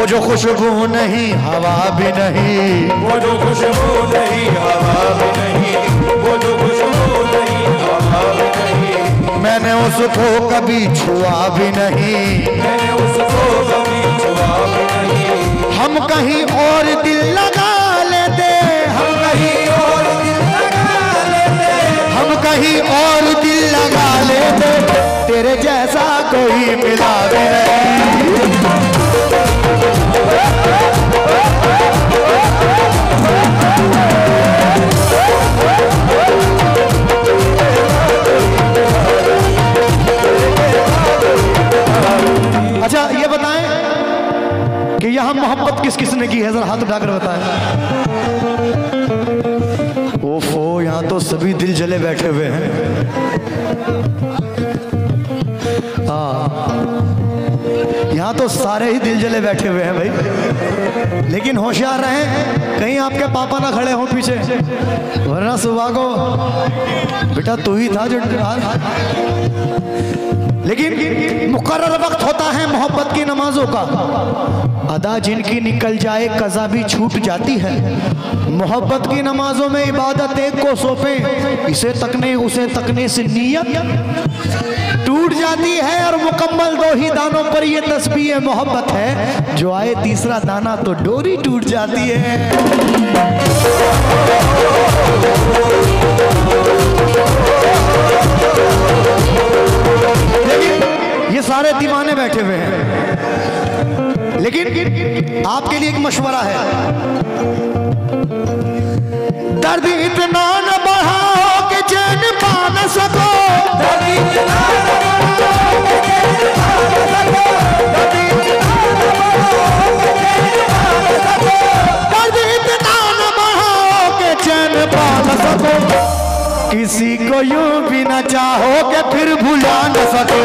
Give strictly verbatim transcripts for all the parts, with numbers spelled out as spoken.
वो जो खुशबू नहीं हवा भी नहीं, वो जो खुशबू नहीं हवा भी नहीं, वो जो खुशबू नहीं हवा भी नहीं। मैंने उसको कभी छुआ भी नहीं, मैंने उसको कभी छुआ भी नहीं। हम कहीं और दिल लगा लेते, हम कहीं और दिल लगा लेते, हम कहीं और दिल लगा लेते, तेरे जैसा कोई मिला भी नहीं। अच्छा ये बताएं कि यहां मोहब्बत किस किस ने की है, जरा हाथ उठाकर बताएं। ओफो, यहां तो सभी दिल जले बैठे हुए हैं। हाँ, यहाँ तो सारे ही दिल जले बैठे हुए हैं भाई, लेकिन होशियार रहें कहीं आपके पापा ना खड़े हों पीछे, वरना सुबह को बेटा तू ही था जो। लेकिन मुकर्रर वक्त होता है मोहब्बत की नमाजों का, अदा जिनकी निकल जाए कज़ा भी छूट जाती है। मोहब्बत की नमाजों में इबादत एक को सौंपे, इसे तकने उसे तकने से नीयत टूट जाती है, और मुकम्मल दो ही दानों पर ये तस्बीह मोहब्बत है, जो आए तीसरा दाना तो डोरी टूट जाती है। लेकिन ये सारे दीवाने बैठे हुए हैं, लेकिन आपके लिए एक मशवरा है, दर्द इतना न बढ़ाओ कि चैन पा न सको, दर्द इतना न बढ़ाओ कि चैन पा न सको, दर्द इतना न बढ़ाओ कि चैन पा न सको, किसी को यूं भी न चाहो कि फिर भुला न सको।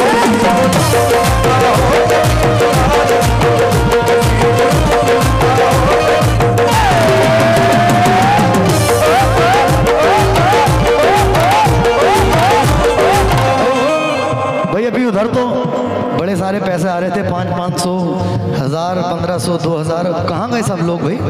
भाई अभी उधर तो बड़े सारे पैसे आ रहे थे, पाँच पाँच सौ, हजार, पंद्रह सौ, दो हजार, कहाँ गए सब लोग भाई?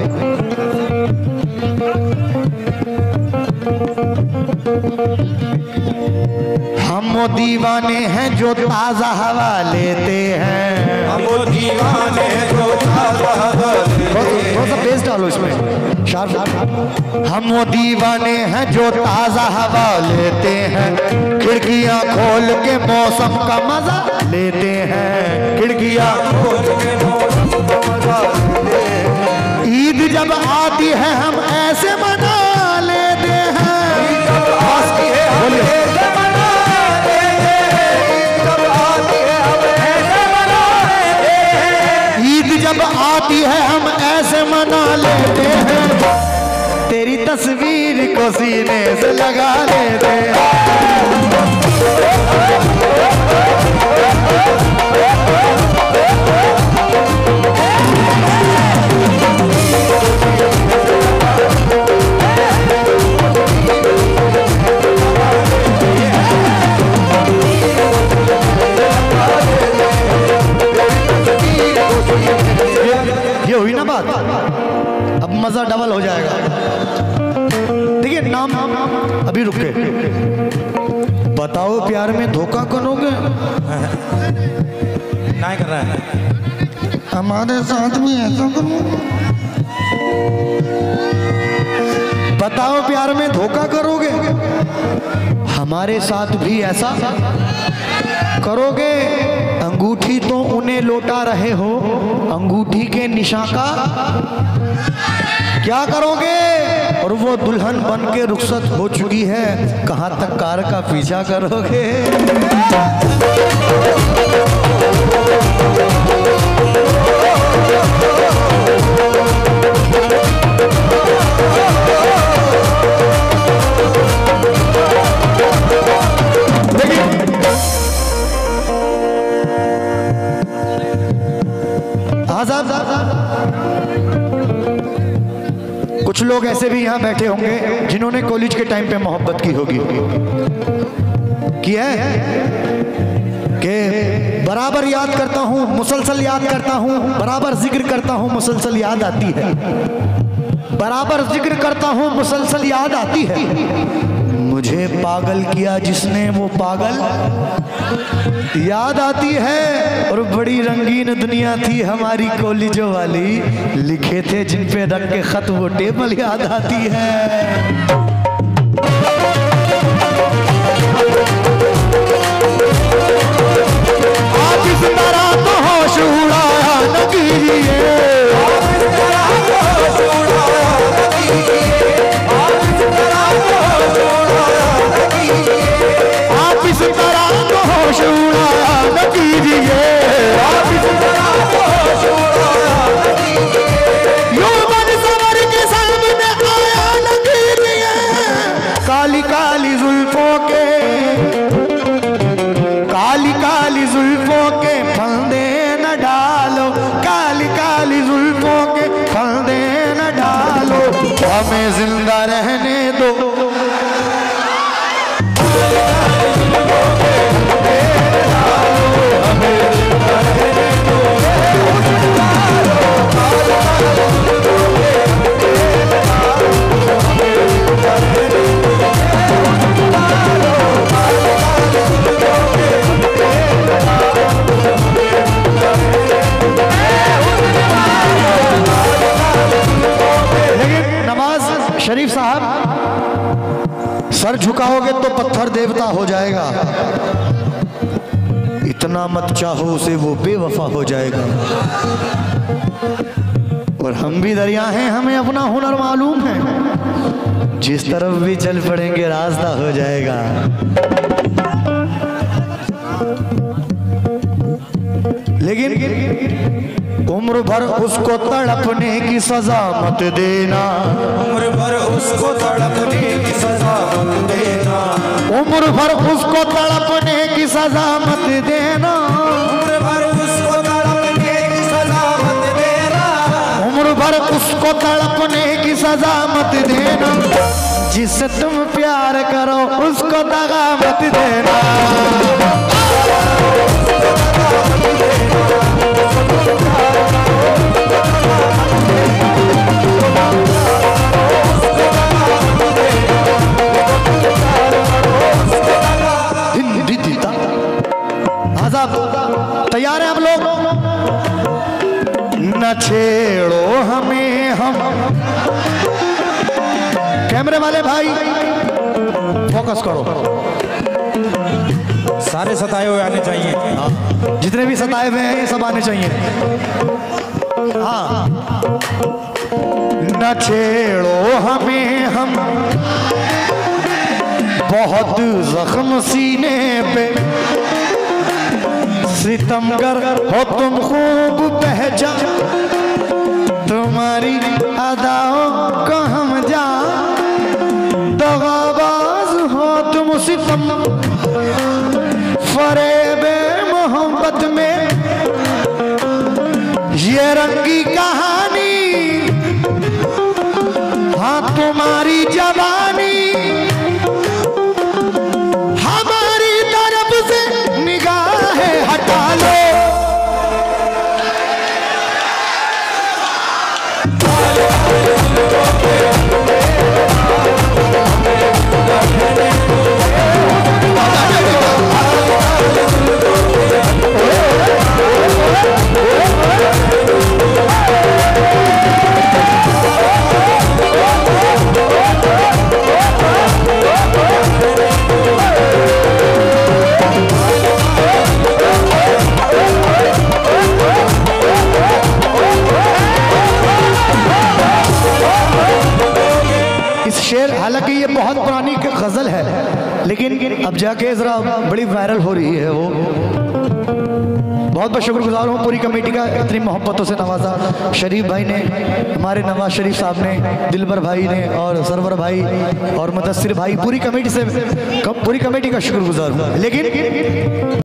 हम वो दीवाने हैं जो ताजा हवा लेते हैं, हम वो दीवाने हैं जो ताजा हवा लेते हैं। थोड़ा सा बेस डालो इसमें, शार्प। हम वो दीवाने हैं जो ताजा हवा लेते हैं, खिड़कियां खोल के मौसम का मजा लेते हैं, खिड़कियां खोल के मौसम का मजा लेते हैं। ईद जब आती है हम ऐसे मना लेते हैं, ईद जब आती है हम ऐसे मना लेते हैं, जब आती है हम ऐसे मना लेते हैं, ईद जब आती है हम ऐसे मना लेते हैं, तेरी तस्वीर को सीने से लगा लेते हैं। ये हुई ना बात, अब मजा डबल हो जाएगा। देखिए नाम अभी रुके, बताओ प्यार में धोखा करोगे? नहीं कर रहा है, हमारे साथ भी ऐसा करो। बताओ प्यार में धोखा करोगे? हमारे साथ भी ऐसा करोगे? अंगूठी तो उन्हें लौटा रहे हो, अंगूठी के निशान का क्या करोगे? और वो दुल्हन बन के रुखसत हो चुकी है, कहाँ तक कार का पीछा करोगे? कुछ लोग ऐसे भी यहाँ बैठे होंगे जिन्होंने कॉलेज के टाइम पे मोहब्बत की होगी, की है कि बराबर याद करता हूँ, मुसलसल याद करता हूँ, बराबर जिक्र करता हूँ, मुसलसल याद आती है। बराबर जिक्र करता हूँ, मुसलसल याद आती है। मुझे पागल किया जिसने वो पागल याद आती है। और बड़ी रंगीन दुनिया थी हमारी कॉलेजों वाली, लिखे थे जिन पे रख के खत वो टेबल याद आती है। आप इस तरह तो होश उड़ाया न कीजिए, आप इस तरह तो होश उड़ाया न कीजिए, आप इस तरह तो होश उड़ाया न कीजिए, आप इस तरह तो होश उड़ाया न कीजिए, आप इस तरह तो होश उड़ाया न कीजिए। यूं मन सवर के सामने आया न कीजिए, काली काली जुल्फों के, काली काली जुल्फों के फंदे न डालो, काली काली जुल्फों के फंदे न डालो, हमें जिंदा रहने दो। शरीफ साहब, सर झुकाओगे तो पत्थर देवता हो जाएगा, इतना मत चाहो उसे वो बेवफा हो जाएगा। और हम भी दरिया हैं, हमें अपना हुनर मालूम है, जिस तरफ भी चल पड़ेंगे रास्ता हो जाएगा। लेकिन उम्र भर उसको तड़पने की सजा मत देना, उम्र भर उसको तड़पने की सजा मत देना, उम्र भर उसको तड़पने की सजा मत देना, उम्र भर उसको तड़पने की सजा मत देना, उम्र भर उसको तड़पने की सजा मत देना, जिससे तुम प्यार करो उसको दगा मत देना। तैयार हैं हम लोग? न छेड़ो हमें हम, कैमरे वाले भाई फोकस करो, सारे सताए हुए आने चाहिए, जितने भी सताए हुए हैं ये सब आने चाहिए। हाँ, न छेड़ो हमें हम, बहुत जख्म सीने पे, सितमगर हो तुम खूब पहचान, तुम्हारी अदाओं को हम जान, दगाबाज हो तुम सितम, फरेबे मोहब्बत में ये रंगी कहानी, हाँ तुम्हारी जवानी हमारी तरफ से निगाहें हटा लो। शेर हालांकि ये बहुत पुरानी गजल है, लेकिन अब जाके जरा बड़ी वायरल हो रही है। वो बहुत बहुत शुक्रगुजार हूँ पूरी कमेटी का, इतनी मोहब्बतों से नवाजा। शरीफ भाई ने, हमारे नवाज शरीफ साहब ने, दिलबर भाई ने, और सरवर भाई और मुदस्सिर भाई, पूरी कमेटी से पूरी कमेटी का शुक्रगुजार हूँ। लेकिन